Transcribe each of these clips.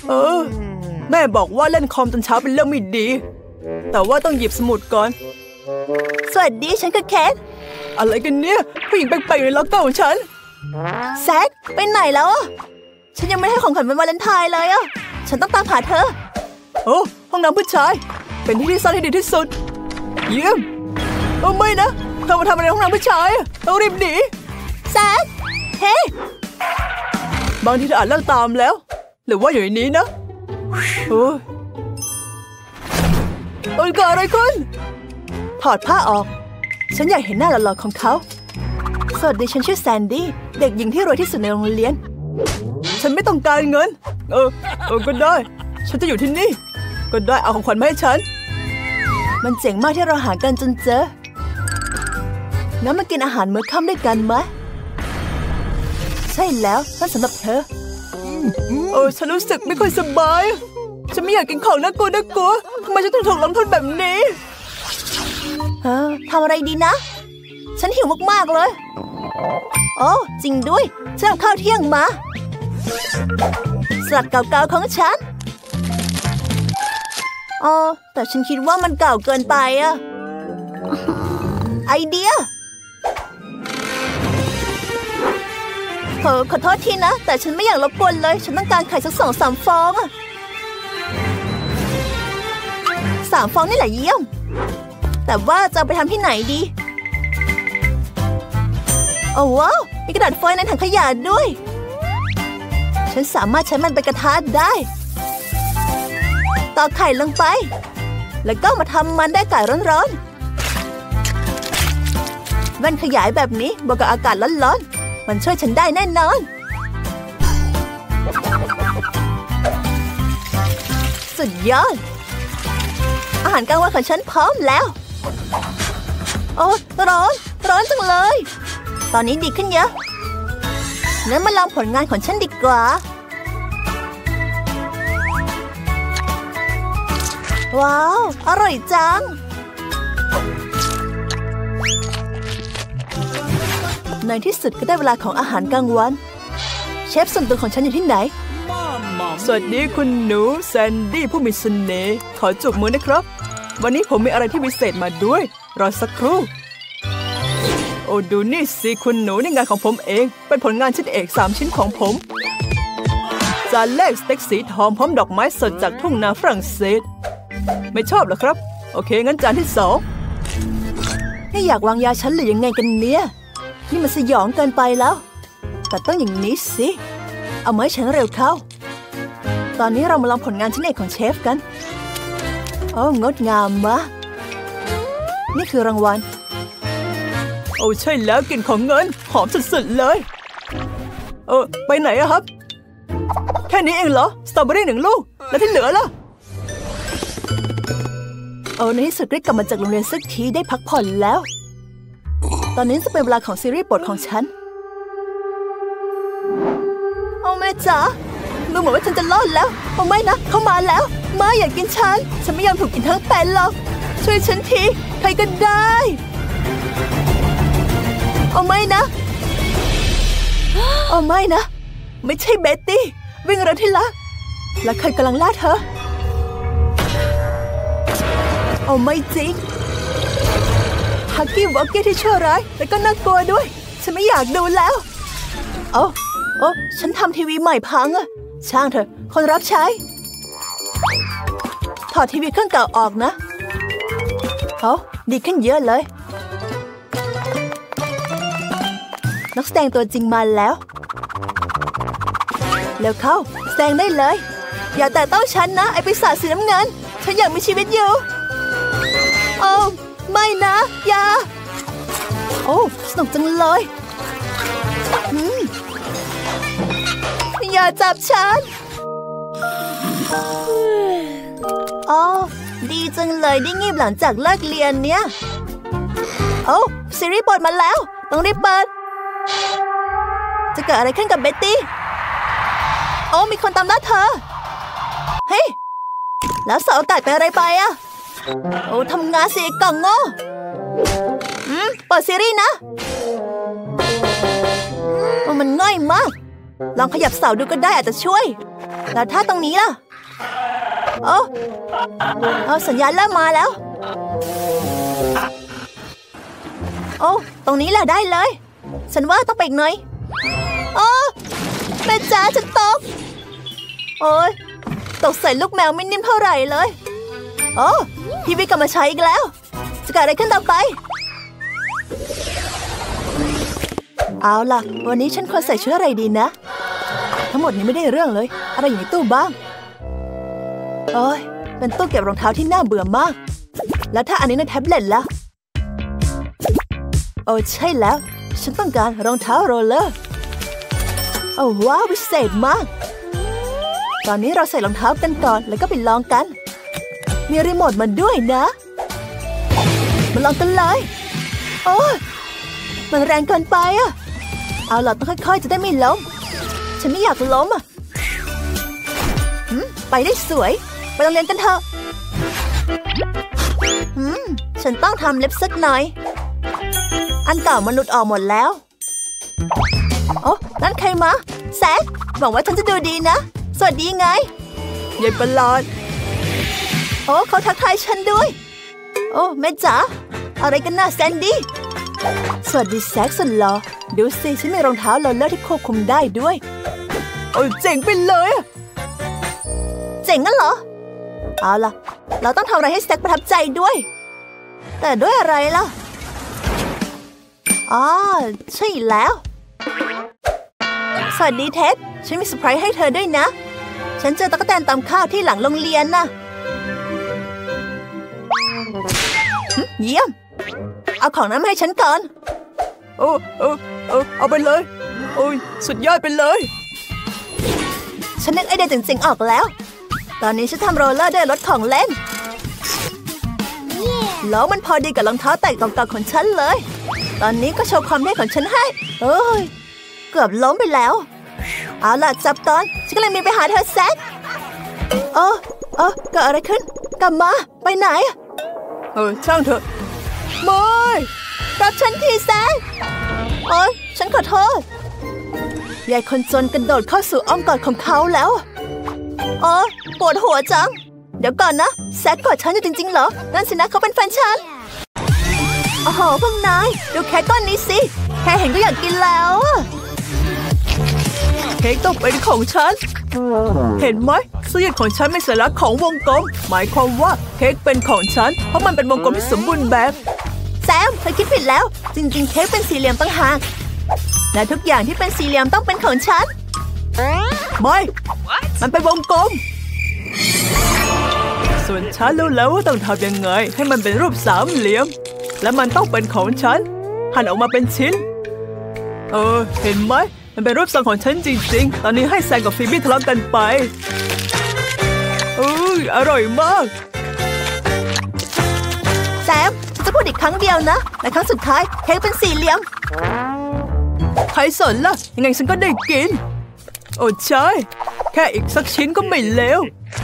แม่บอกว่าเล่นคอมตอนเช้าเป็นเรื่องไม่ดีแต่ว่าต้องหยิบสมุดก่อนสวัสดีฉันคือแคทอะไรกันเนี่ยผู้หญิงแปลกๆอยู่ในล็อกเกอร์ของฉันแซคไปไหนแล้วฉันยังไม่ให้ของขวัญวันวาเลนไทน์เลยฉันต้องตามหาเธอโอ้ห้องน้ำผู้ชายเป็นที่ซ่อนที่ดีที่สุดเยี่ยมไม่นะเธอมาทำอะไรในห้องน้ำผู้ชายต้องรีบหนีแซคเฮ้บางทีเธออาจเลิกตามแล้วหรือว่าอยู่ในนี้นะโอ้ยเกิดอะไรขึ้นถอดผ้าออกฉันอยากเห็นหน้าหล่อๆของเขาสวัสดีฉันชื่อแซนดี้เด็กหญิงที่รวยที่สุดในโรงเรียนฉันไม่ต้องการเงินก็ได้ฉันจะอยู่ที่นี่ก็ได้เอาของขวัญมาให้ฉันมันเจ๋งมากที่เราหากันจนเจองั้นมากินอาหารมื้อค่ำด้วยกันไหมใช่แล้วนั่นสำหรับเธอฉันรู้สึกไม่ค่อยสบายฉันไม่อยากกินของน่ากลัวทำไมฉันถึงถูกลงโทษแบบนี้ทำอะไรดีนะฉันหิวมากๆเลยโอ้จริงด้วยฉันเอาข้าวเที่ยงมาสลัดเก่าๆของฉันแต่ฉันคิดว่ามันเก่าเกินไปไอเดียขอโทษทีนะแต่ฉันไม่อยากรบกวนเลยฉันต้องการไข่สัก2-3 ฟอง3 ฟองนี่แหละเยี่ยมแต่ว่าจะไปทำที่ไหนดีโอ้ว้าวมีกระดาษฟอยล์ในถังขยะด้วยฉันสามารถใช้มันเป็นกระทะได้ตอกไข่ลงไปแล้วก็มาทำมันได้ไก่ร้อนๆแว่นขยายแบบนี้บวกกับอากาศร้อนๆมันช่วยฉันได้แน่นอนสุดยอดอาหารกลางวันของฉันพร้อมแล้วโอ้ร้อนจังเลยตอนนี้ดีขึ้นเยอะงั้นมาลองผลงานของฉันดีกว่าว้าวอร่อยจังในที่สุดก็ได้เวลาของอาหารกลางวันเชฟส่วนตัวของฉันอยู่ที่ไหนสวัสดีคุณหนูแซนดี้ผู้มีเสน่ห์ขอจูบมือนะครับวันนี้ผมมีอะไรที่พิเศษมาด้วยรอสักครู่โอ้ดูนี่สิคุณหนูนี่งานของผมเองเป็นผลงานชิ้นเอก3 ชิ้นของผมจานแรกสเต็กสีทองพร้อมดอกไม้สดจากทุ่งนาฝรั่งเศสไม่ชอบเหรอครับโอเคงั้นจานที่2นี่อยากวางยาฉันหรือยังไงกันเนี่ยนี่มันสยองเกินไปแล้วแต่ต้องอย่างนี้สิเอาไม้ฉันเร็วเข้าตอนนี้เรามาลองผลงานชิ้นเอกของเชฟกันโอ้งดงามมากนี่คือรางวัลโอ้ใช่แล้วกลิ่นของเงินหอมสุดๆเลยไปไหนอะครับแค่นี้เองเหรอสตรอเบอรี่1 ลูกแล้วที่เหลือล่ะในที่สุดได้กลับมาจากโรงเรียนสักทีได้พักผ่อนแล้วตอนนี้จะเป็นเวลาของซีรีส์โปรดของฉันแม่จ๋าดูเหมือนว่าฉันจะรอดแล้วไม่นะเข้ามาแล้วมาอยากกินฉันไม่ยอมถูกกินทั้งเป็นหรอกช่วยฉันทีใครก็ได้ไม่นะไม่นะไม่ใช่เบ็ตตี้วิ่งเร็วที่รักและใครกำลังล่าเธอไม่จริงฮักกี้วอกกี้ที่ชั่วร้ายและก็น่ากลัวด้วยฉันไม่อยากดูแล้วฉันทำทีวีใหม่พังช่างเถอะคนรับใช้ถอดทีวีเครื่องเก่าออกนะดีขึ้นเยอะเลยนักแสดงตัวจริงมาแล้วเร็วเข้าแสดงได้เลยอย่าแตะต้องฉันนะไอ้ปีศาจสีน้ำเงินฉันอยากมีชีวิตอยู่ไม่นะอย่าสนุกจังเลยอย่าจับฉันดีจังเลยได้งีบหลังจากเลิกเรียนเนี่ยซีรีส์เปิดมาแล้วต้องรีบเปิดจะเกิดอะไรขึ้นกับเบ็ตตี้มีคนตามล่าเธอเฮ้ยแล้วเสาอากาศเป็นอะไรไปทำงานสิกล่องโง่เปิดซีรีส์นะมันง่ายมากลองขยับเสาดูก็ได้อาจจะช่วยแล้วถ้าตรงนี้ล่ะเอาสัญญาณเริ่มมาแล้วตรงนี้แหละได้เลยฉันว่าต้องไปอีกหน่อยแม่จ๋าฉันตกตกใส่ลูกแมวไม่นิ่มเท่าไหร่เลยทีวีกลับมาใช้อีกแล้วจะเกิดอะไรขึ้นต่อไปเอาล่ะวันนี้ฉันควรใส่ชุดอะไรดีนะทั้งหมดนี้ไม่ได้เรื่องเลยอะไรอยู่ในตู้บ้างเป็นตู้เก็บรองเท้าที่น่าเบื่อมากแล้วถ้าอันนี้ในแท็บเล็ตล่ะใช่แล้วฉันต้องการรองเท้าโรลเลอร์ว้าววิเศษมากตอนนี้เราใส่รองเท้ากันก่อนแล้วก็ไปลองกันมีรีโมทมาด้วยนะมาลองกันเลยมันแรงเกินไปเอาล่ะต้องค่อยๆจะได้ไม่ล้มฉันไม่อยากล้มไปได้สวยไปโรงเรียนกันเถอะฉันต้องทำเล็บสักหน่อยอันเก่ามันหลุดออกหมดแล้วนั่นใครมาแซคหวังว่าฉันจะดูดีนะสวัสดีไงยายประหลอดเขาทักทายฉันด้วยแม่จ๋าอะไรกันน่ะแซนดี้สวัสดีแซคสุดหล่อดูสิฉันมีรองเท้าโรลเลอร์ที่ควบคุมได้ด้วยเจ๋งไปเลยเจ๋งงั้นเหรอเอาล่ะเราต้องทำอะไรให้แซคประทับใจด้วยแต่ด้วยอะไรล่ะใช่แล้วสวัสดีเท็ดฉันมีเซอร์ไพรส์ให้เธอด้วยนะฉันเจอตั๊กแตนตำข้าวที่หลังโรงเรียนน่ะเยี่ยมเอาของนั้นมาให้ฉันก่อนเอาไปเลยสุดยอดไปเลยฉันนึกไอเดียเจ๋งๆออกแล้วตอนนี้ฉันทำโรลเลอร์ด้วยรถของเล่นแล้วมันพอดีกับรองเท้าแตะเก่าๆของฉันเลยตอนนี้ก็โชว์ความได้ของฉันให้เกือบล้มไปแล้วเอาล่ะจับตอนฉันก็เลยมีไปหาเธอแซคเกิดอะไรขึ้นกลับมาไปไหนช่างเถอะไม่รับฉันทีแซคฉันขอโทษยายคนจนกระโดดเข้าสู่อ้อมกอดของเขาแล้วปวดหัวจังเดี๋ยวก่อนนะแซคกอดฉันอยู่จริงๆเหรอนั่นสินะเขาเป็นแฟนฉันพวกนายดูเค้กก้อนนี้สิแค่เห็นก็อยากกินแล้วเค้กต้องเป็นของฉันเห็นไหมเสื้อยืดของฉันไม่สัญลักษณ์ของวงกลมหมายความว่าเค้กเป็นของฉันเพราะมันเป็นวงกลมที่สมบูรณ์แบบแซมเธอคิดผิดแล้วจริงๆเค้กเป็นสี่เหลี่ยมต่างหากและทุกอย่างที่เป็นสี่เหลี่ยมต้องเป็นของฉันไม่มันเป็นวงกลมส่วนฉันรู้แล้วว่าต้องทำยังไงให้มันเป็นรูปสามเหลี่ยมและมันต้องเป็นของฉันหั่นออกมาเป็นชิ้นเห็นไหมมันเป็นรูปทรงของฉันจริงๆตอนนี้ให้แซมกับฟีบี้ทะเลาะกันไปอร่อยมากแซมฉันจะพูดอีกครั้งเดียวนะและครั้งสุดท้ายเค้กเป็นสี่เหลี่ยมใครสนล่ะยังไงฉันก็ได้กินใช่แค่อีกสักชิ้นก็ไม่เลว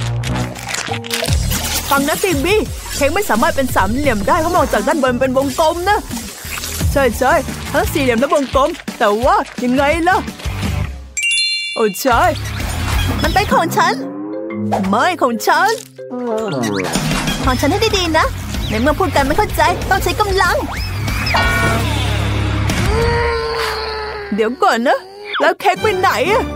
ฟังนะฟีบี้เค้กไม่สามารถเป็นสามเหลี่ยมได้เพราะมองจากด้านบนเป็นวงกลมนะใช่ทั้งสี่เหลี่ยมและวงกลมแต่ว่ายังไงล่ะใช่มันเป็นของฉันไม่ของฉันของฉันให้ดีๆนะในเมื่อพูดกันไม่เข้าใจต้องใช้กำลังเดี๋ยวก่อนนะแล้วเค้กไปไหน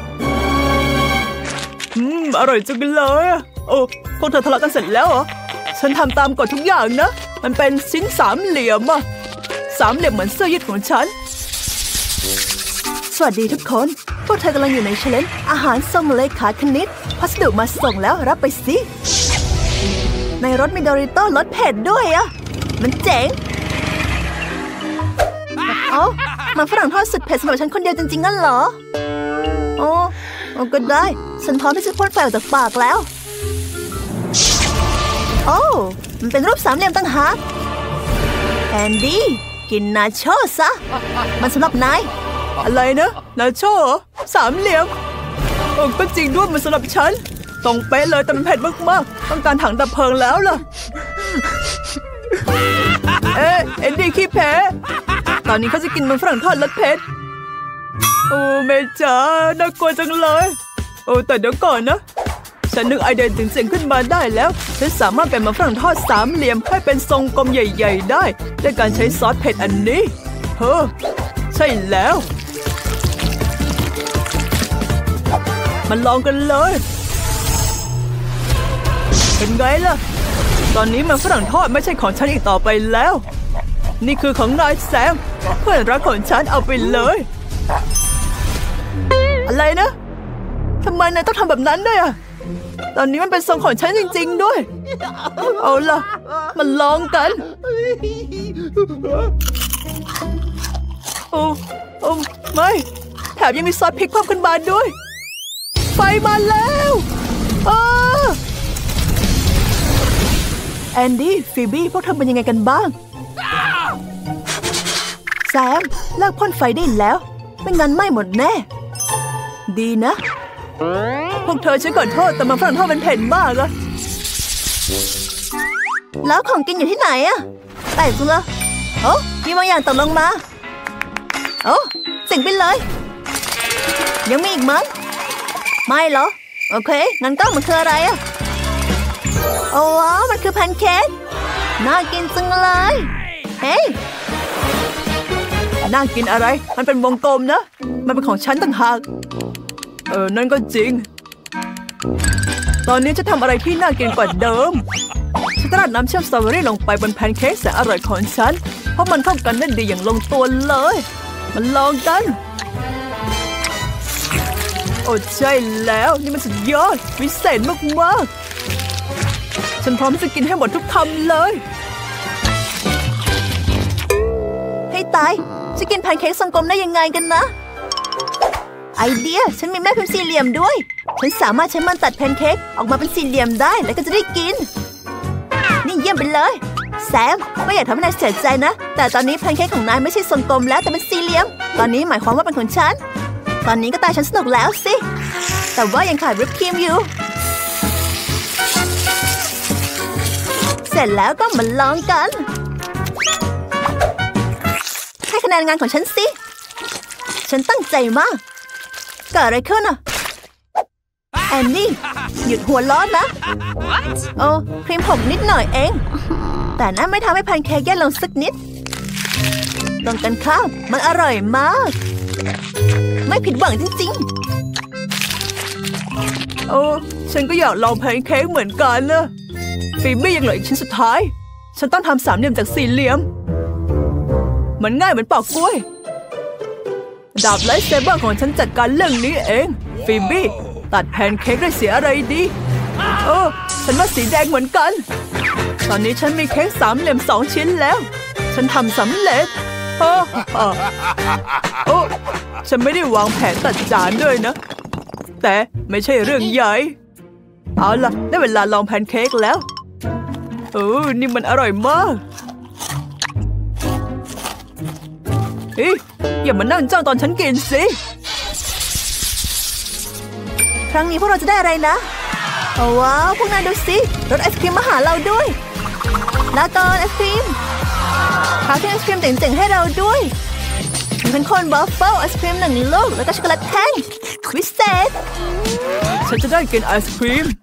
อร่อยจังเลยพวกเธอทะเลาะกันเสร็จแล้วเหรอฉันทำตามกฎทุกอย่างนะมันเป็นชิ้นสามเหลี่ยมสามเหลี่ยมเหมือนเสื้อยืดของฉันสวัสดีทุกคนพวกเธอกำลังอยู่ในเชลเลนอาหารส่งเลขาคณิตพัสดุมาส่งแล้วรับไปสิในรถมีดอริโต้รสเผ็ดด้วยมันเจ๋งมันฝรั่งทอดสุดเผ็ดสำหรับฉันคนเดียวจริงๆงั้นเหรอก็ได้ฉันพร้อมที่จะพ่นไฟออกจากปากแล้วมันเป็นรูปสามเหลี่ยมต่างหากแอนดี้กินนาโชซะมันสำหรับนายอะไรนะนาโชสามเหลี่ยมก็จริงด้วยมันสำหรับฉันตรงเป๊ะเลยแต่มันเผ็ดมากๆต้องการถังดับเพลิงแล้วล่ะแอนดี้ขี้แพ้ตอนนี้เขาจะกินมันฝรั่งทอดรสเผ็ดโอ้เมจ๋าน่ากลัวจังเลยโอ้แต่เดี๋ยวก่อนนะฉันนึกไอเดียเจ๋งๆขึ้นมาได้แล้วฉันสามารถเป็นมันฝรั่งทอดสามเหลี่ยมให้เป็นทรงกลมใหญ่ๆได้ด้วยการใช้ซอสเผ็ดอันนี้เฮ้อใช่แล้วมาลองกันเลยเป็นไงล่ะตอนนี้มันฝรั่งทอดไม่ใช่ของฉันอีกต่อไปแล้วนี่คือของนายแซมเพื่อนรักของฉันเอาไปเลยอะไรนะทำไมนายต้องทำแบบนั้นด้วยอะตอนนี้มันเป็นทรงของฉันจริงๆด้วยเอาล่ะมันลองกันโอ้ไม่แถมยังมีซอสพริกเพิ่มขึ้นมาด้วยไฟมาแล้วแอนดี้ฟีบี้พวกเธอเป็นยังไงกันบ้างแซมเลิกพ่นไฟได้แล้วไม่งั้นไหม้หมดแน่ดีนะพวกเธอฉันขอโทษแต่มันฝรั่งทอดเป็นเผ็ดมากอะแล้วของกินอยู่ที่ไหนอะแปลกจังเลยโอ้มีบางอย่างตกลงมาโอ้สิ่งไปเลยยังมีอีกมั้งไม่เหรอโอเคงั้นก็มันคืออะไรอะโอ้ว้าวมันคือแพนเค้กน่ากินจังเลยเฮ้ยน่ากินอะไรมันเป็นวงกลมนะมันเป็นของฉันต่างหากนั่นก็จริงตอนนี้จะทำอะไรที่น่ากินกว่าเดิมฉันจะราดน้ำเชื่อมสตรอเบอรี่ลงไปบนแพนเค้กแสนอร่อยของฉันเพราะมันเข้ากันได้ดีอย่างลงตัวเลยมันลองกันโอ้ใช่แล้วนี่มันสุดยอดวิเศษมากๆฉันพร้อมจะกินให้หมดทุกคำเลยให้ตายจะกินแพนเค้กทรงกลมได้ยังไงกันนะไอเดียฉันมีแม่พิมพ์สี่เหลี่ยมด้วยฉันสามารถใช้มันตัดแพนเค้กออกมาเป็นสี่เหลี่ยมได้แล้วก็จะได้กินนี่เยี่ยมไปเลยแซมไม่อยากทำให้นายเสียใจนะแต่ตอนนี้แพนเค้กของนายไม่ใช่ทรงกลมแล้วแต่เป็นสี่เหลี่ยมตอนนี้หมายความว่าเป็นของฉันตอนนี้ก็ตาฉันสนุกแล้วสิแต่ว่ายังขาดวิปครีมอยู่เสร็จแล้วก็มาลองกันให้คะแนนงานของฉันสิฉันตั้งใจมากเกิดอะไรขึ้นอ่ะแอนนี่หยุดหัวร้อนนะโอ้ครีมผงนิดหน่อยเองแต่นั่นไม่ทำให้แพนเค้กแย่ลงสักนิดตรงกันข้ามมันอร่อยมากไม่ผิดหวังจริงๆโอ้ฉันก็อยากลองแพนเค้กเหมือนกันนะฟีบี้ยังเหลืออีกชิ้นสุดท้ายฉันต้องทำสามเหลี่ยมจากสี่เหลี่ยมมันง่ายเหมือนปอกกล้วยดาบไลท์เซเบอร์ของฉันจัดการเรื่องนี้เองฟีบี้ตัดแพนเค้กด้วยสีอะไรดีฉันว่าสีแดงเหมือนกันตอนนี้ฉันมีเค้กสามเหลี่ยม2 ชิ้นแล้วฉันทำสำเร็จฉันไม่ได้วางแผนตัดจานด้วยนะแต่ไม่ใช่เรื่องใหญ่เอาล่ะได้เวลาลองแพนเค้กแล้วนี่มันอร่อยมากอย่ามานั่งจ้องตอนฉันกินสิครั้งนี้พวกเราจะได้อะไรนะว้าวพวกนายดูสิรถไอศครีมมาหาเราด้วยลาก่อนไอศครีมพาที่ไอศครีมเจ๋งๆให้เราด้วยมีเป็นคนบัฟเฟิลไอศครีม1 ลูกแล้วก็ช็อกโกแลตแท่งวิเศษฉันจะได้กินไอศครีม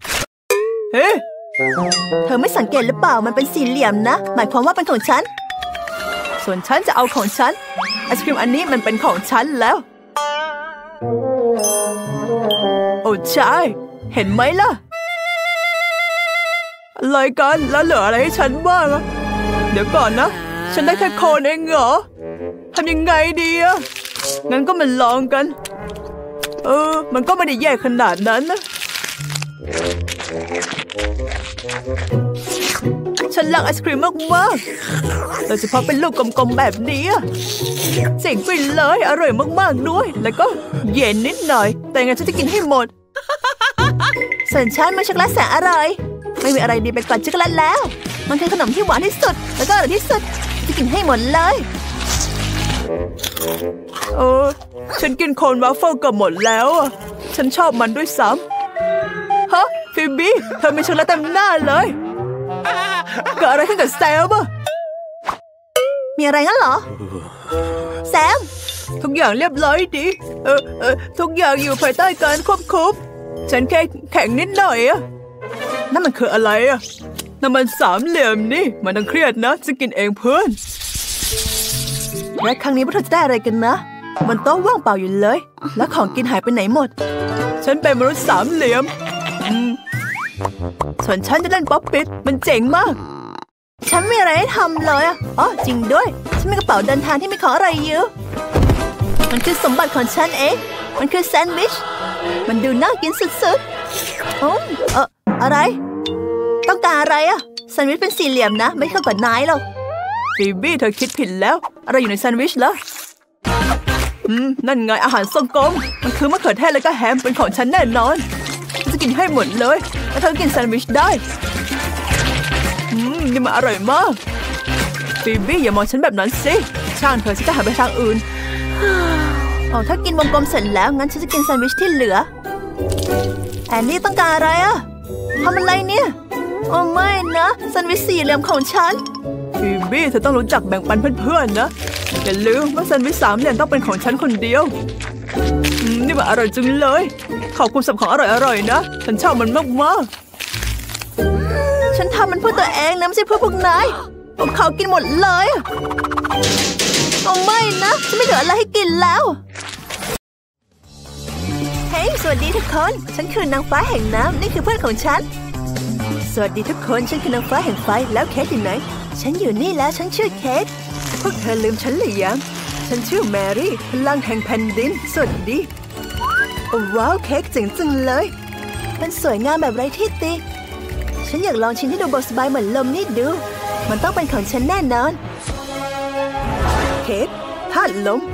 เธอไม่สังเกตหรือเปล่ามันเป็นสี่เหลี่ยมนะหมายความว่าเป็นของฉันส่วนฉันจะเอาของฉันไอศครีมอันนี้มันเป็นของฉันแล้วโอ้ใช่เห็นไหมล่ะอะไรกันแล้วเหลืออะไรให้ฉันบ้างอะเดี๋ยวก่อนนะฉันได้แค่โคนเองเหรอทำยังไงดีอะงั้นก็มาลองกันมันก็ไม่ได้แย่ขนาดนั้นนะฉันรักไอศครีมมากๆโดยเฉพาะเป็นลูกกลมๆแบบนี้เจ๋งไปเลยอร่อยมากๆด้วยแล้วก็เย็นนิดหน่อยแต่งั้นฉันจะกินให้หมดส่วนฉันมันช็อกโกแลตแสนอร่อยไม่มีอะไรดีไปกว่าช็อกโกแลตแล้วมันคือขนมที่หวานที่สุดแล้วก็อร่อยที่สุดจะกินให้หมดเลยฉันกินโคนวาฟเฟิลเกือบหมดแล้วฉันชอบมันด้วยซ้ำฮะฟิบบี้เธอมีช็อกโกแลตเต็มหน้าเลยเกิดอะไรขึ้นกับแซมมีอะไรงั้นเหรอแซมทุกอย่างเรียบร้อยดีทุกอย่างอยู่ภายใต้การควบคุมฉันแค่แข็งนิดหน่อยอะนั่นมันคืออะไรอะนั่นมันสามเหลี่ยมนี่มันต้องเครียดนะจะกินเองเพื่อนและครั้งนี้พวกเธอจะได้อะไรกันนะมันโต๊ะว่างเปล่าอยู่เลยแล้วของกินหายไปไหนหมดฉันเป็นมนุษย์สามเหลี่ยมส่วนฉันจะเล่นป๊อปปิดมันเจ๋งมากฉันไม่มีอะไรให้ทำเลยอ๋อจริงด้วยฉันมีกระเป๋าเดินทางที่มีของอะไรเยอะมันคือสมบัติของฉันเองมันคือแซนด์วิชมันดูน่ากินสุดๆอะไรต้องการอะไรอะแซนด์วิชเป็นสี่เหลี่ยมนะไม่เข้ากับนายหรอกฟีบี้เธอคิดผิดแล้วอะไรอยู่ในแซนด์วิชล่ะนั่นไงอาหารทรงกลมมันคือมะเขือเทศและก็แฮมเป็นของฉันแน่นอนจะกินให้หมดเลยแล้วเธอกินแซนด์วิชได้นี่มันอร่อยมากฟีบี้อย่ามองฉันแบบนั้นสิช่างเธอฉันจะหาไปทางอื่นถ้ากินวงกลมเสร็จแล้วงั้นฉันจะกินแซนด์วิชที่เหลือแอนนี่ต้องการอะไรอะทำอะไรเนี่ยโอ้ไม่นะแซนด์วิชสี่เหลี่ยมของฉันฟีบี้เธอต้องรู้จักแบ่งปันเพื่อนๆนะอย่าลืมว่าแซนด์วิชสามเหลี่ยมต้องเป็นของฉันคนเดียวนี่มันอร่อยจังเลยขอบคุณสำหรับของอร่อยๆนะฉันชอบมันมากๆฉันทำมันเพื่อตัวเองนะไม่ใช่เพื่อพวกนายพวกเขากินหมดเลยโอ้ไม่นะฉันไม่เหลืออะไรให้กินแล้วเฮ้ยสวัสดีทุกคนฉันคือนางฟ้าแห่งน้ำนี่คือเพื่อนของฉันสวัสดีทุกคนฉันคือนางฟ้าแห่งไฟแล้วเค้กอยู่ไหนฉันอยู่นี่แล้วฉันชื่อเค้กพวกเธอลืมฉันหรือยังฉันชื่อแมรี่พลังแห่งแผ่นดินสวัสดีโอ้ว้าวเค้กเจ๋งจังเลยมันสวยงามแบบไร้ที่ติฉันอยากลองชิ้นที่ดูเบาสบายเหมือนลมนี่ดูมันต้องเป็นของฉันแน่นอนเค้กธาตุลม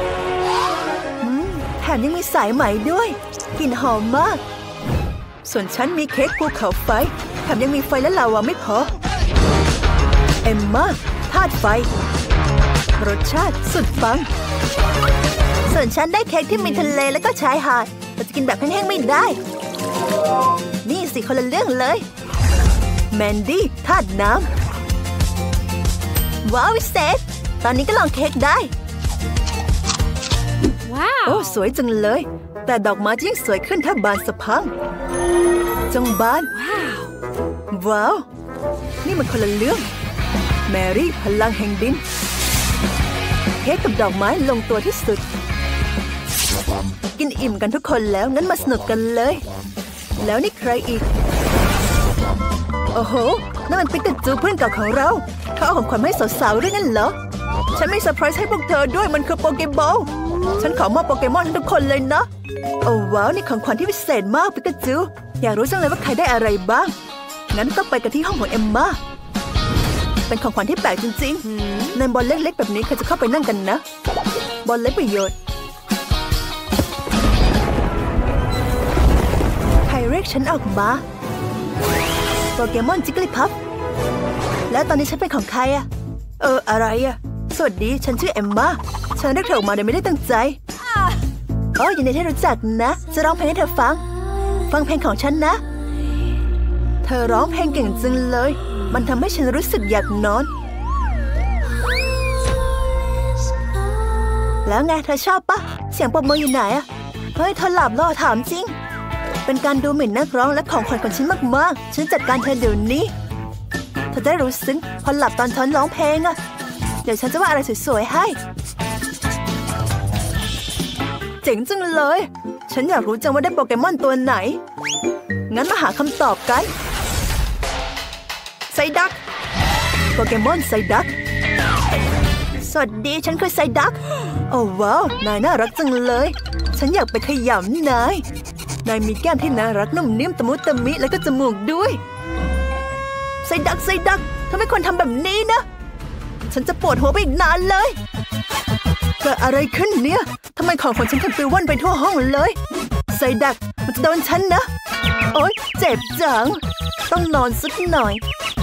แถมยังมีสายไหมด้วยกลิ่นหอมมากส่วนฉันมีเค้กภูเขาไฟแถมยังมีไฟและลาวาไม่พอเอมม่าธาตุไฟรสชาติสุดปังส่วนฉันได้เค้กที่มีทะเลและก็ชายหาดเราจะกินแบบแห้งๆไม่ได้นี่สิคนละเรื่องเลยแมนดี้ธาตุน้ำว้าววิเศษตอนนี้ก็ลองเค้กได้ว้าวโอ้สวยจังเลยแต่ดอกไม้ยิ่งสวยขึ้นถ้าบานสะพรั่งจงบานว้าวนี่มันคนละเรื่องแมรี่พลังแห่งดินเค้กกับดอกไม้ลงตัวที่สุดกินอิ่มกันทุกคนแล้วงั้นมาสนุกกันเลยแล้วนี่ใครอีกโอ้โหนั่นมันปิกาจูเพื่อนเก่าของเราเขาเอาของขวัญให้สาวๆด้วยนั่นเหรอฉันมีเซอร์ไพรส์ให้พวกเธอด้วยมันคือโปเกบอลฉันขอมอบโปเกมอนให้ทุกคนเลยนะโอ้ว้าวนี่ของขวัญที่พิเศษมากปิกาจูอยากรู้จังเลยว่าใครได้อะไรบ้างงั้นต้องไปกันที่ห้องของเอมม่าเป็นของขวัญที่แปลกจริงๆในบอลเล็กๆแบบนี้ใครจะเข้าไปนั่งกันนะบอลเล็กประโยชน์ใครเรียกฉันออกมาโปเกมอนจิกลิพัฟแล้วตอนนี้ฉันเป็นของใครอะอะไรอะสวัสดีฉันชื่อเอมม่าฉันเรียกเธอออกมาโดยไม่ได้ตั้งใจยินดีที่รู้จักนะจะร้องเพลงให้เธอฟังเพลงของฉันนะเธอร้องเพลงเก่งจังเลยมันทำให้ฉันรู้สึกอยากนอนแล้วไงเธอชอบปะเสียงปรบมืออยู่ไหนอะเฮ้ยเธอหลับแล้วถามจริงเป็นการดูหมิ่นนักร้องและของขวัญของฉันมากๆฉันจัดการเธอเดี๋ยวนี้เธอได้รู้ซึ้งพอหลับตอนฉันร้องเพลงอะเดี๋ยวฉันจะว่าอะไรสวยๆให้เจ๋งจังเลยฉันอยากรู้จังว่าได้โปเกมอนตัวไหนงั้นมาหาคำตอบกันไซดักโปเกมอนไซดักสวัสดีฉันคือไซดักโอ้ว้าวนายน่ารักจังเลยฉันอยากไปขยำนายมีแก้มที่น่ารักนุ่มนิ่มตะมุตะมิแล้วก็จมูกด้วยไซดักเธอไม่ควรทำแบบนี้นะฉันจะปวดหัวไปอีกนานเลยเกิดอะไรขึ้นเนี่ยทำไมของฉันถึงปลิวว่อนไปทั่วห้องเลยไซดักมันจะโดนฉันนะโอ๊ยเจ็บจังต้องนอนสักหน่อย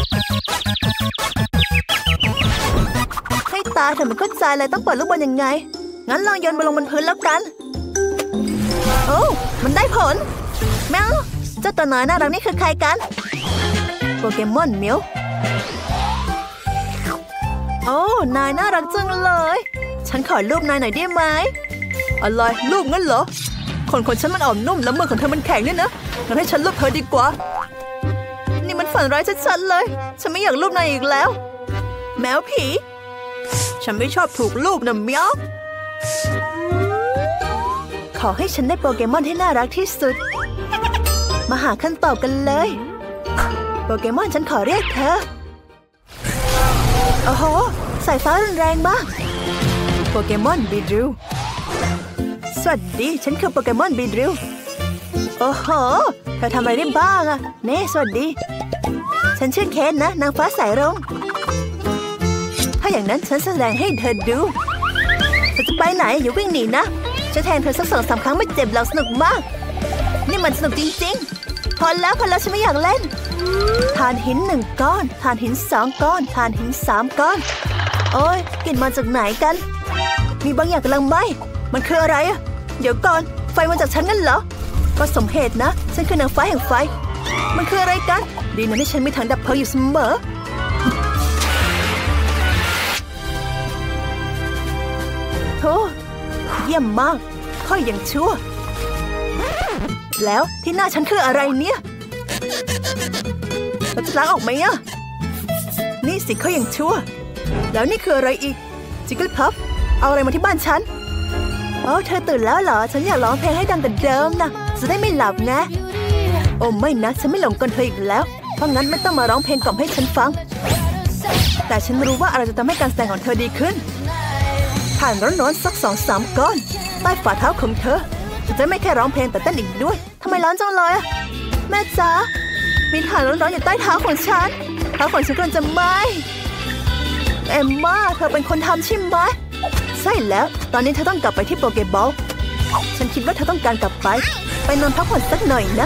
ให้ตาเธอมันเข้าใจเลยต้องปล่อยลูกบอลยังไงงั้นลองโยนบอลลงบนพื้นแล้วกันโอ้มันได้ผลแมวเจ้าตัวน้อยน่ารักนี่คือใครกันโปเกมอนเมียวโอ้นายน่ารักจังเลยฉันขอรูปนายหน่อยได้ไหมอะไรรูปงั้นเหรอคนฉันมันอ่อนนุ่มแล้วมือของเธอมันแข็งด้วยนะงั้นให้ฉันรูปเธอดีกว่านี่มันฝันร้ายชัดๆเลยฉันไม่อยากรูปนายอีกแล้วแมวผีฉันไม่ชอบถูกรูปนะเมียวขอให้ฉันได้โปเกมอนที่น่ารักที่สุดมาหาคำตอบกันเลยโปเกมอนฉันขอเรียกเธอโอ้โหสายฟ้ารุนแรงมากโปเกมอนบีดริลสวัสดีฉันคือโปเกมอนบีดริลโอ้โหเธอทำอะไรได้บ้างอะเน่สวัสดีฉันชื่อเคนนะนางฟ้าสายรุ้งถ้าอย่างนั้นฉันแสดงให้เธอดูเธอจะไปไหนอย่าวิ่งหนีนะจะแทงเธอสัก2-3 ครั้งไม่เจ็บหรอกสนุกมากนี่มันสนุกจริงๆพอแล้วฉันไม่อยากเล่นฐานหิน1 ก้อนฐานหิน2 ก้อนฐานหิน3 ก้อนโอ้ยกลิ่นมาจากไหนกันมีบางอย่างกำลังไหม้มันคืออะไรอะเดี๋ยวก่อนไฟมาจากฉันงั้นเหรอก็สมเหตุนะฉันคือนางฟ้าแห่งไฟมันคืออะไรกันดีนะที่ฉันมีถังดับเพลิงอยู่เสมอโธ่เยี่ยมมากค่อยยังชั่วแล้วที่หน้าฉันคืออะไรเนี่ยเราจะล้างออกไหมอะนี่สิค่อยยังชั่วแล้วนี่คืออะไรอีกจิกเกิลพัฟเอาอะไรมาที่บ้านฉันโอ้เธอตื่นแล้วเหรอฉันอยากร้องเพลงให้ดังกว่าเดิมนะจะได้ไม่หลับไงโอ้ไม่นะฉันไม่หลงกลเธออีกแล้วเพราะงั้นไม่ต้องมาร้องเพลงกล่อมให้ฉันฟังแต่ฉันรู้ว่าอะไรจะทำให้การแสดงของเธอดีขึ้นถ่านร้อนๆสัก2-3 ก้อนใต้ฝ่าเท้าของเธอจะไม่แค่ร้องเพลงแต่เต้นอีกด้วยทำไมร้อนจังเลยอะแม่จ๋ามีถ่านร้อนๆอยู่ใต้เท้าของฉันเท้าของฉันกำลังจะไหม้เอมม่าเธอเป็นคนทำใช่ไหมใช่แล้วตอนนี้เธอต้องกลับไปที่โปเกบอลฉันคิดว่าเธอต้องการกลับไปนอนพักผ่อนสักหน่อยนะ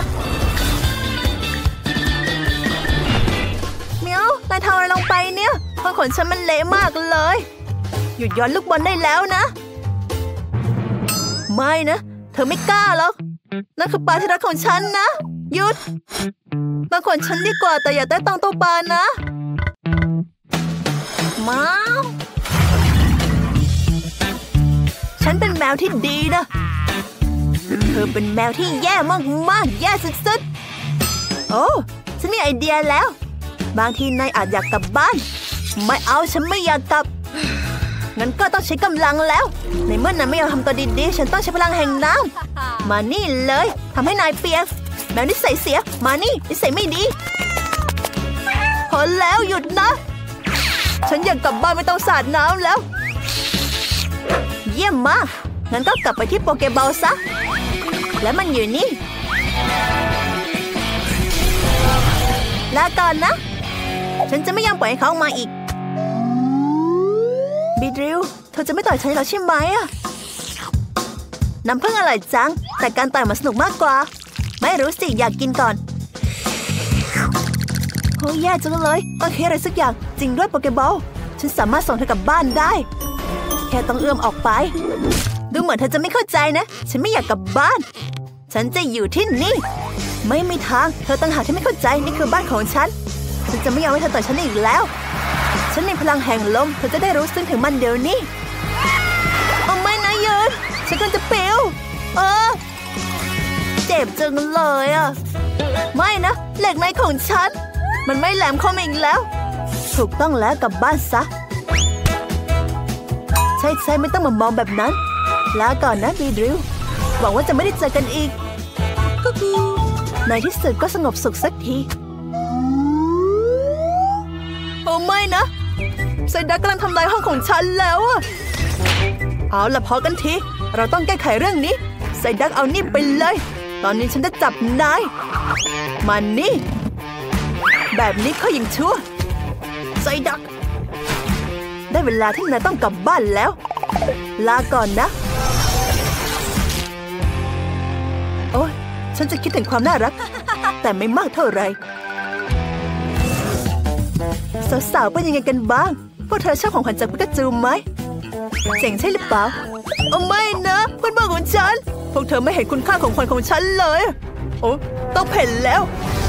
เมียวนายทำอะไรลงไปเนี่ยผ้าขนฉันมันเละมากเลยหยุดย้อนลูกบอลได้แล้วนะไม่นะเธอไม่กล้าหรอกนั่นคือปลาที่รักของฉันนะหยุดมาขนฉันดีกว่าแต่อย่าแตะต้องตัวปลานะม้าวฉันเป็นแมวที่ดีนะเธอเป็นแมวที่แย่มากๆแย่สุดๆโอ้ฉันมีไอเดียแล้วบางทีนายอาจอยากกลับบ้านไม่เอาฉันไม่อยากกลับงั้นก็ต้องใช้กำลังแล้วในเมื่อนายไม่ยอมทำตัวดีๆฉันต้องใช้พลังแห่งน้ำมานี่เลยทำให้นายเปียกแมวนิสัยเสียมานี่นิสัยไม่ดีพอแล้วหยุดนะฉันอยากกลับบ้านไม่ต้องสาดน้ำแล้วเยี่ยมมากงั้นก็กลับไปที่โปเกบอลซะและมันอยู่นี่ลาก่อนนะฉันจะไม่ยอมปล่อยให้เขาออกมาอีกบีดริลเธอจะไม่ต่อยฉันแล้วใช่ไหมอะน้ำผึ้งอร่อยจังแต่การต่อยมันสนุกมากกว่าไม่รู้สิอยากกินก่อนโอ้แย่จังเลยต้องคิดอะไรสักอย่างจริงด้วยโปเกบอลฉันสามารถส่งเธอกลับบ้านได้แค่ต้องเอื้อมออกไปดูเหมือนเธอจะไม่เข้าใจนะฉันไม่อยากกลับบ้านฉันจะอยู่ที่นี่ไม่มีทางเธอต่างหากที่ไม่เข้าใจนี่คือบ้านของฉันจะไม่ยอมให้เธอต่อยฉันอีกแล้วฉันมีพลังแห่งลมเธอจะได้รู้ซึ้งถึงมันเดี๋ยวนี้เอาไม่นะยืนฉันกำลังจะปิวเจ็บจังเลยอ่ะไม่นะเหล็กในของฉันมันไม่แหลมคมอีกแล้วถูกต้องแล้วกลับบ้านซะใช่ไม่ต้องมามองแบบนั้นลาก่อนนะบีดริลหวังว่าจะไม่ได้เจอกันอีกในที่สุดก็สงบสุขสักทีโอ้ไม่นะไซดักกำลังทำลายห้องของฉันแล้วอะเอาล่ะพอกันทีเราต้องแก้ไขเรื่องนี้ไซดักเอานี่ไปเลยตอนนี้ฉันจะจับนายมานี่แบบนี้เขายิงชั่วไซดักได้เวลาที่นายต้องกลับบ้านแล้วลาก่อนนะโอ้ยฉันจะคิดถึงความน่ารักแต่ไม่มากเท่าไหร่สาวๆเป็นยังไงกันบ้างพวกเธอชอบของขวัญจากปิกาจูไหมเจ๋งใช่หรือเปล่าโอ้ไม่นะเพื่อนบ้านของฉันพวกเธอไม่เห็นคุณค่าของขวัญของฉันเลยโอ้ต้องเพ่นแล้ว